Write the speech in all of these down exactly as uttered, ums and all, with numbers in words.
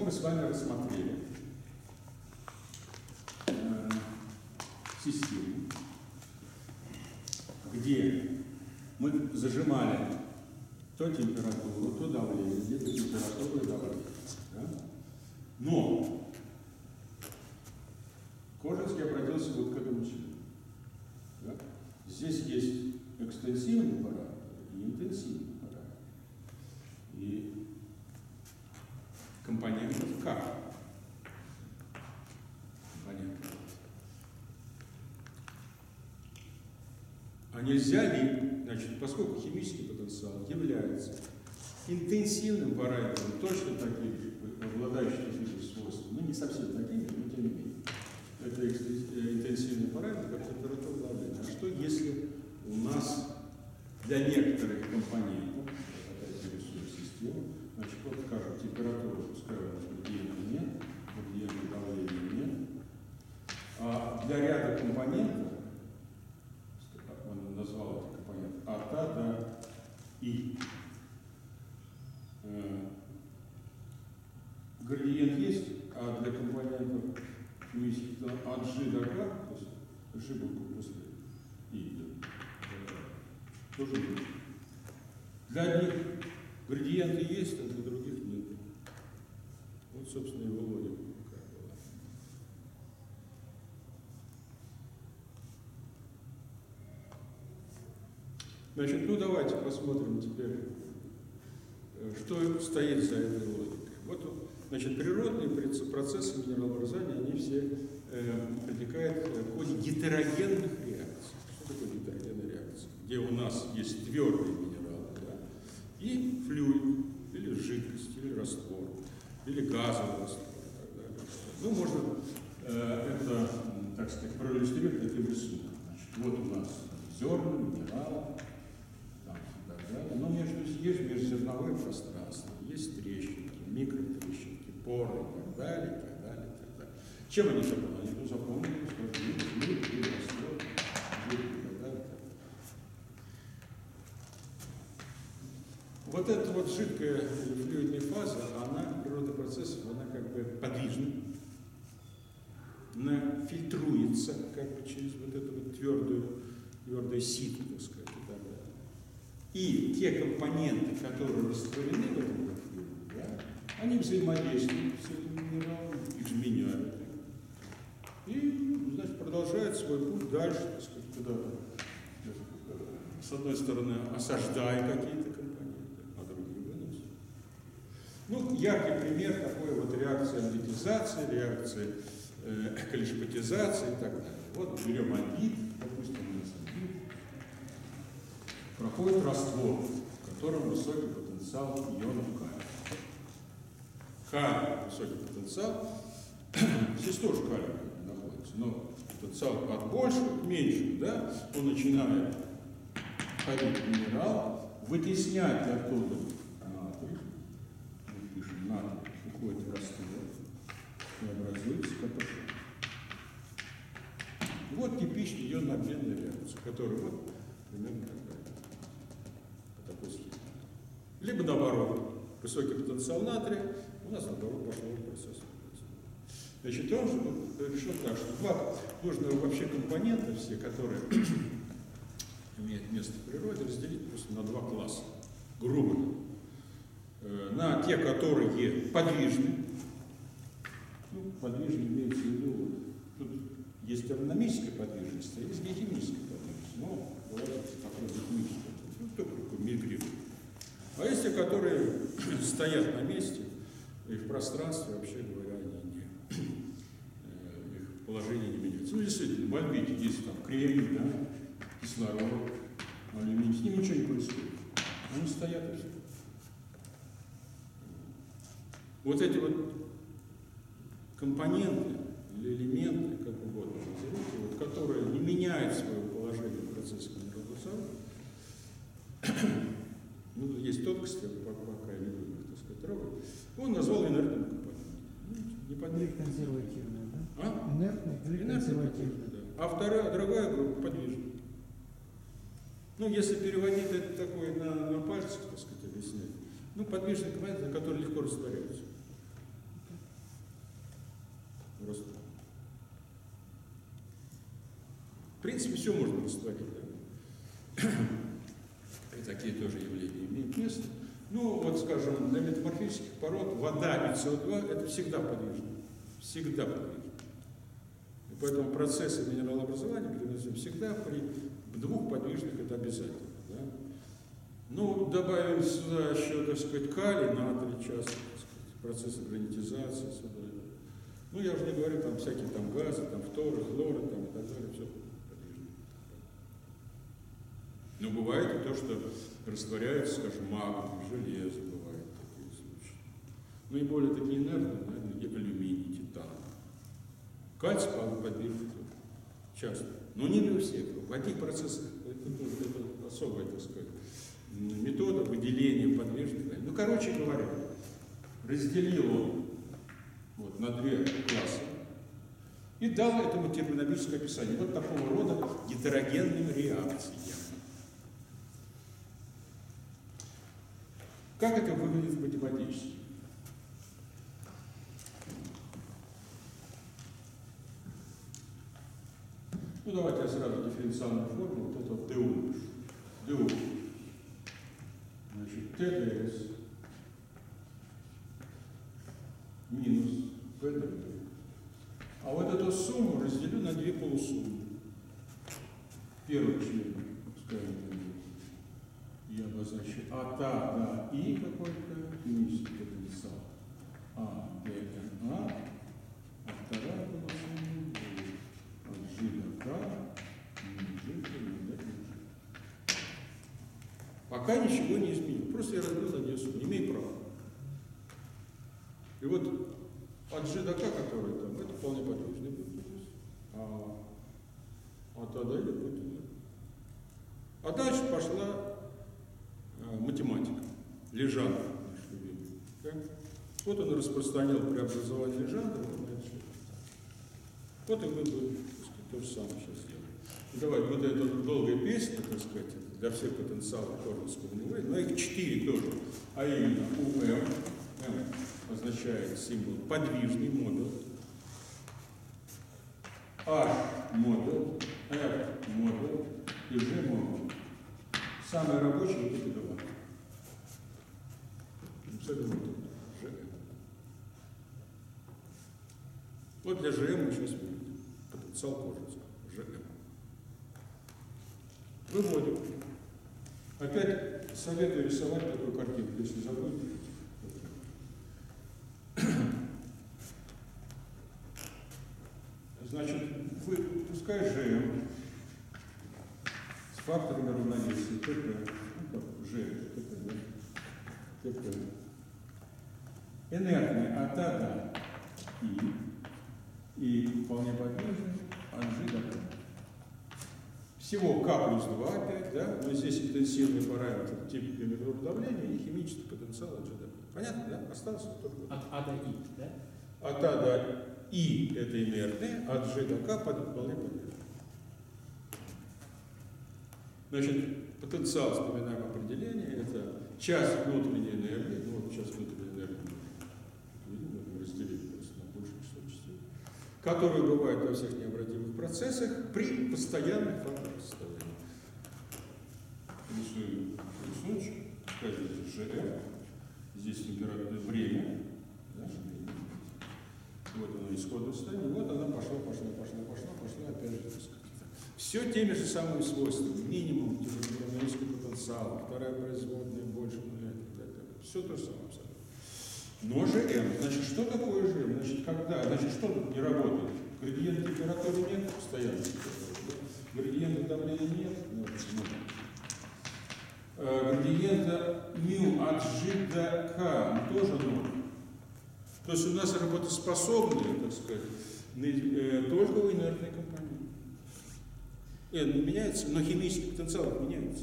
мы с вами рассмотрели э, систему, где мы зажимали то температуру, то давление, где-то температуру и давление. Да? Но Кожинский обратился вот к этому числу. Да? Здесь есть экстенсивный параметр и интенсивный параметр. И компонентов К. Компонентов. А нельзя ли, значит, поскольку химический потенциал является интенсивным параметром, точно таким же, обладающим такими же свойствами, ну не совсем такими, но тем не менее. Это интенсивный параметр, как температура давления. А что если у нас для некоторых компонентов, опять рисуем систему, значит, вот скажем, температура, пускай у нас градиента нет, градиента давления нет, а для ряда компонентов, он назвал эти компоненты от А до И, градиент есть, а для компонентов химических от G до К, то есть G букву после И, тоже есть. Для одних градиенты есть, а для других нет. Вот, собственно, его логика какая была. Значит, ну давайте посмотрим теперь, что стоит за этой логикой. Вот, значит, природные процессы минералообразования, они все э, протекают в ходе гетерогенных реакций. Что такое гетерогенная реакция? Где у нас есть твердые минералы, да, и флюид, или жидкость, или раствор, или газовый раствор, и так далее. Ну, можно э, это, так сказать, проиллюстрировать таким рисунком. Значит, вот у нас зерна, минералы, там, и так далее. Но между, есть межзерновое пространство, есть трещинки, микротрещинки, поры и так далее, и так далее, и так далее. Чем они заполнены? Они ну, заполнены, что мир, мир, раствор, жидкость и так далее. Вот эта вот жидкая флюидная фаза, она, природа процессов, она как бы подвижна, она фильтруется как бы через вот эту вот твердую, твердое сито, так сказать, и так далее. И те компоненты, которые растворены в этом флюиде, да, они взаимодействуют с этим минералом, изменяют их. И, значит, продолжают свой путь дальше, так сказать, куда-то, с одной стороны, осаждая какие-то компоненты, а другие выносят. Ну, яркий пример такой вот реакции альдетизации, реакции э, калишпатизации и так далее. Вот берем альдит, допустим, у нас альдит, проходит раствор, в котором высокий потенциал ионов калия. Калий, высокий потенциал, здесь тоже калий находится, но потенциал от большего к меньшему, да, он начинает ходить в минерал, вытеснять оттуда натрий, мы пишем натрий, уходит в раствор и образуется КПШ. Вот типичная ионно-обменная реакция, которая вот примерно такая, по такой схеме. Либо наоборот, высокий потенциал натрия, у нас наоборот пошел процесс. Значит, он же решил так, что два нужно вообще компонента все, которые имеют место в природе, разделить просто на два класса, грубо. На те, которые подвижны. Ну, подвижны имеется в виду, тут есть термодинамическая подвижность, а есть геохимическая подвижность. Ну, давайте попробуем химическую. Ну, только такой мигрирует. А есть те, которые стоят на месте, и в пространстве, вообще говоря, они не, их положение не меняется. Ну, действительно, в альбите есть там кремний, да, кислород, алюминий, с ним ничего не происходит. Они стоят и все. Вот эти вот компоненты или элементы, как угодно назовите, вот, которые не меняют свое положение в процессе минерализации, ну, есть тонкости, пока я не буду, так сказать, трогать, он назвал инертным компонентом. Ну, Или консервативная, да? А? Инертный или консервативный. Да. А вторая, другая группа подвижная. Ну, если переводить это такое на, на пальцах, так сказать, объяснять, ну, подвижный компонент, который легко растворяется. В принципе, все можно растворить. Да? И такие тоже явления имеют место. Ну, вот, скажем, для метаморфических пород вода и СО2 – это всегда подвижно. Всегда подвижно. И поэтому процессы минералообразования всегда при двух подвижных – это обязательно. Да? Ну, добавим сюда еще, так сказать, калий, натрий часто, так сказать, процессы гранитизации сюда. Ну, я уже не говорю, там всякие там газы, там фторы, хлоры, там и так далее, все подвижно. Но бывает и то, что растворяется, скажем, магний, железо, бывает такие случаи. Ну и более такие инертные, наверное, алюминий, титан. Кальций подвижный часто. Но не для всех. В одних процессах это, это особая, так сказать, метода выделения подвижных. Ну, короче говоря, разделил он вот, на две классы и дал этому термодинамическое описание. Вот такого рода гетерогенным реакциям. Как это выглядит в математически? Ну, давайте я сразу дифференциальную формулу, вот это вот ДУ. ДУ. Значит, ТДС минус ПД. А вот эту сумму разделю на две полусуммы. Первый член, скажем, я обозначу А, та, да, И какой-то, химический потенциал. А, Д, Н, А. А вторая полусумма от G до К, G до G. Пока ничего не изменил. Просто я разбил на две суммы. Не имею права. И вот от G до К, который там, это вполне подвижный будет. А от А до И будет. А дальше пошла математика, Лежандр, наш любимый. Да? Вот он распространял преобразование Лежандра. Вот и мы будем, так сказать, то же самое сейчас делаем. И давайте, вот эта долгая песня, так сказать, для всех потенциалов Корнского университета, но их четыре тоже, а именно УМ, М означает символ подвижный модуль, H модуль, F модуль и G модуль. Самый рабочий вот эти два. ЖМ. Вот для ЖМ мы сейчас видим. Потенциал Корнского. ЖМ. Выводим. Опять советую рисовать такую картинку, если забудете. Значит, вы пускай ЖМ с факторами равновесия, ТП, ну как Ж, ТП, да? ТП. Инертный от А до И, и вполне подвижный от G до К. Всего К плюс два опять, да? Но здесь интенсивный параметр тип температуры давления и химический потенциал от G до К. Понятно, да? Осталось только... От А до И, да? От А до И это инертный, от G до К вполне подвижный. Значит, потенциал, вспоминаем определение, это часть внутренней энергии, ну вот сейчас внутренняя энергия, видим, мы разделили просто на большее число частей, которые бывают во всех необратимых процессах при постоянных факторах составления. Рисуем рисуночек, скажите ЖР, здесь температура, время, да, вот оно исходное состояние, вот она пошла, пошла, пошла, пошла, пошла, опять же, так сказать. Все теми же самыми свойствами. Минимум термодинамический потенциал, вторая производная больше нуля и так далее. Все то же самое абсолютно. Но ЖМ. Значит, что такое ЖМ? Значит, когда? Значит, что тут не работает? Градиент температуры нет, постоянно. Градиента давления нет. Ну, а, градиента μ от G до K тоже ноль. То есть у нас работоспособные, так сказать, только у инертной компоненты. N не меняется, но химический потенциал меняется.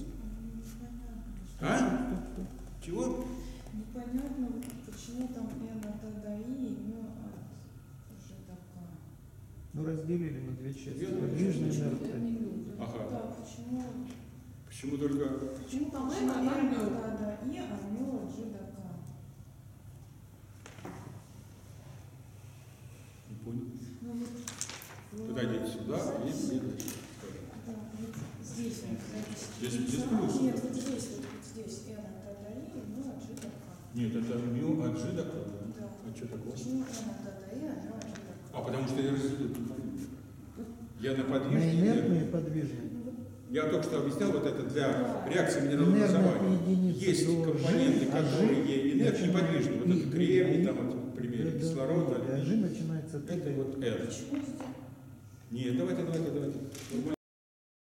А? Чего? Непонятно, почему там N от А до И, но от G до К. Ну, разделили на две части. Верно. Подвижный Почему инертный. это не любят? Ага. Да, почему? Почему только... Почему там Почему N N от от А до И, а мё от G до К? Не понял. Ну, вот, Подойдите сюда и мне дальше. здесь вот запись. Здесь без А, плюса. Нет, вот здесь, вот, вот здесь N от АДИ, ну, от G до K. Нет, это мю от G до K, да? Да. А что такое? Почему N от АДИ, а мю от G до K? А потому что я разделил компоненты. Я на На подвижный. инертные и подвижные. Я только что объяснял вот это для Да. реакции Инертные минералообразования. единицы Есть до компоненты, G, а которые G инертно неподвижны. Вот и- этот и- кремний, и- там вот, например, да, да, кислород, да, а G начинается от это этой. вот R. Почему здесь? Нет, давайте, давайте, давайте.